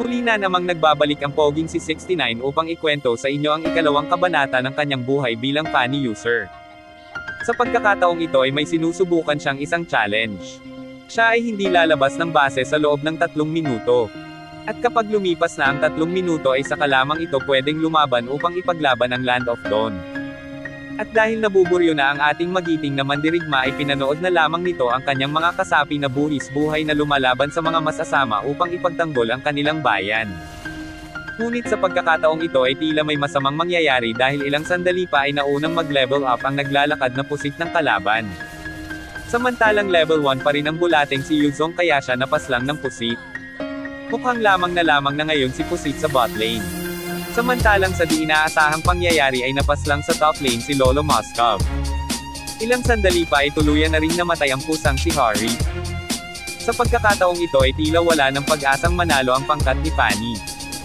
Muli na namang nagbabalik ang poging si 69 upang ikwento sa inyo ang ikalawang kabanata ng kanyang buhay bilang fanny user. Sa pagkakataong ito ay may sinusubukan siyang isang challenge. Siya ay hindi lalabas ng base sa loob ng 3 minuto. At kapag lumipas na ang 3 minuto ay saka lamang ito pwedeng lumaban upang ipaglaban ang Land of Dawn. At dahil nabuburyo na ang ating magiting na mandirigma ay pinanood na lamang nito ang kanyang mga kasapi na buhis buhay na lumalaban sa mga masasama upang ipagtanggol ang kanilang bayan. Ngunit sa pagkakataong ito ay tila may masamang mangyayari dahil ilang sandali pa ay naunang mag-level up ang naglalakad na pusit ng kalaban. Samantalang level 1 pa rin ang bulating si Yuzong kaya siya napaslang ng pusit. Mukhang lamang na ngayon si pusit sa bot lane. Samantalang sa di inaasahang pangyayari ay napaslang sa top lane si Lolo Moskov. Ilang sandali pa ay tuluyan na rin namatay ang pusang si Harry. Sa pagkakataong ito ay tila wala ng pag-asang manalo ang pangkat ni Fanny.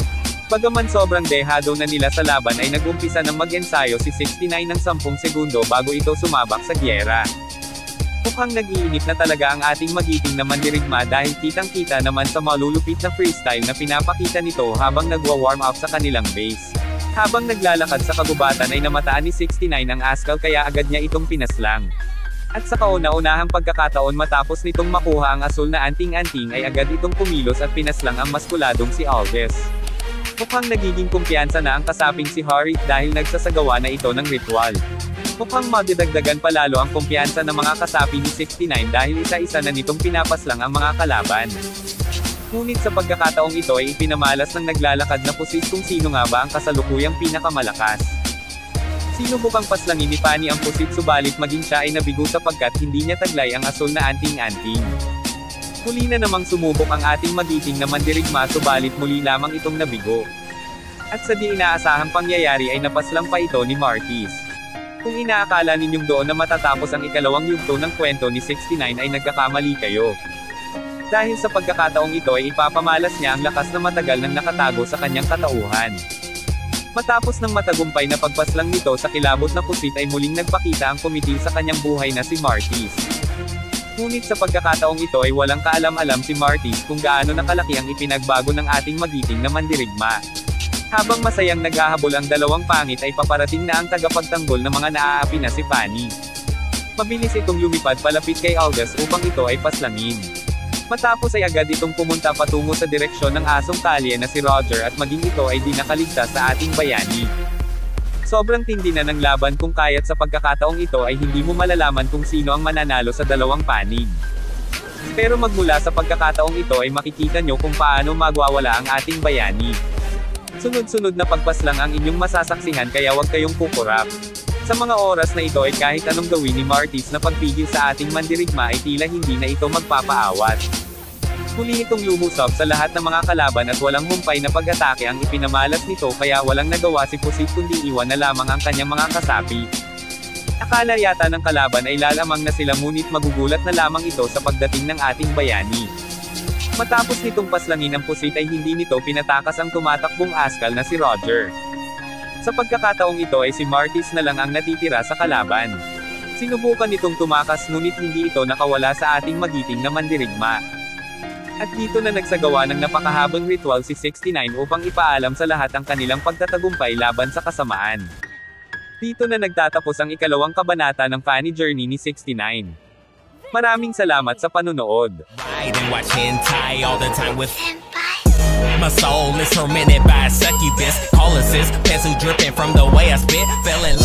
Bagaman sobrang dehado na nila sa laban ay nag-umpisa ng mag-ensayo si 69 ng 10 segundo bago ito sumabak sa gyera. Mukhang nag-iinip na talaga ang ating magiting na mandirigma dahil kitang-kita naman sa malulupit na freestyle na pinapakita nito habang nagwa-warm up sa kanilang base. Habang naglalakad sa kagubatan ay namataan ni 69 ang Ascal kaya agad niya itong pinaslang. At sa kauna-unahang pagkakataon matapos nitong makuha ang asul na anting-anting ay agad itong kumilos at pinaslang ang maskuladong si Aldous. Mukhang nagiging kumpiyansa na ang kasaping si Harry dahil nagsasagawa na ito ng ritual. Mukhang magdadagdagan palalo ang kumpiyansa ng mga kasapi ni 69 dahil isa-isa na nitong pinapaslang ang mga kalaban. Ngunit sa pagkakataong ito ay ipinamalas ng naglalakad na pusit kung sino nga ba ang kasalukuyang pinakamalakas. Sinubukang paslangin ni Fanny ang pusit subalit maging siya ay nabigo sapagkat hindi niya taglay ang asul na anting-anting. Muli na namang sumubok ang ating magiting na mandirigma subalit muli lamang itong nabigo. At sa di inaasahang pangyayari ay napaslang pa ito ni Marquis. Kung inaakala ninyong doon na matatapos ang ikalawang yugto ng kwento ni 69 ay nagkakamali kayo. Dahil sa pagkakataong ito ay ipapamalas niya ang lakas na matagal nang nakatago sa kanyang katauhan. Matapos ng matagumpay na pagpaslang nito sa kilabot na pusit ay muling nagpakita ang kumitil sa kanyang buhay na si Marquis. Ngunit sa pagkakataong ito ay walang kaalam-alam si Marquis kung gaano nakalaki ang ipinagbago ng ating magiting na mandirigma. Habang masayang naghahabol ang dalawang pangit ay paparating na ang tagapagtanggol ng mga naaapi na si Fanny. Mabilis itong lumipad palapit kay Aldous upang ito ay paslangin. Matapos ay agad itong pumunta patungo sa direksyon ng asong kalye na si Roger at maging ito ay di nakaligtas sa ating bayani. Sobrang tindi na ng laban kung kaya't sa pagkakataong ito ay hindi mo malalaman kung sino ang mananalo sa dalawang panig. Pero magmula sa pagkakataong ito ay makikita nyo kung paano magwawala ang ating bayani. Sunod-sunod na pagpaslang ang inyong masasaksihan kaya huwag kayong kukurap. Sa mga oras na ito ay kahit anong gawin ni Marquis na pagpigil sa ating mandirigma ay tila hindi na ito magpapaawat. Muli itong lumusab sa lahat ng mga kalaban at walang humpay na pag-atake ang ipinamalas nito kaya walang nagawa si Pusit kundi iwan na lamang ang kanyang mga kasapi. Akala yata ng kalaban ay lalamang na sila ngunit magugulat na lamang ito sa pagdating ng ating bayani. Matapos nitong paslangin ang pusit ay hindi nito pinatakas ang tumatakbong Ascal na si Roger. Sa pagkakataong ito ay si Marquis na lang ang natitira sa kalaban. Sinubukan nitong tumakas ngunit hindi ito nakawala sa ating magiting na mandirigma. At dito na nagsagawa ng napakahabang ritual si 69 upang ipaalam sa lahat ang kanilang pagtatagumpay laban sa kasamaan. Dito na nagtatapos ang ikalawang kabanata ng Fanny Journey ni 69. Maraming salamat sa panunood. My soul is tormented by a succubus. Calling sis, pencil dripping from the way I spit. Fell in